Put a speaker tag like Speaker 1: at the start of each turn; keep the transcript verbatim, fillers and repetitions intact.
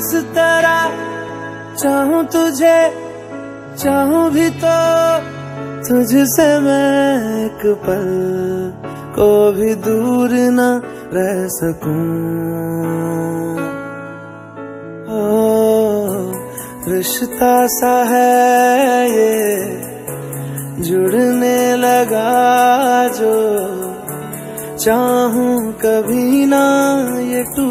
Speaker 1: इस तरह चाहूं तुझे, चाहूं भी तो तुझसे मैं एक पल को भी दूर न रह सकूं। ओ रिश्ता सा है ये जुड़ने लगा जो चाहूं कभी ना ये टूटे।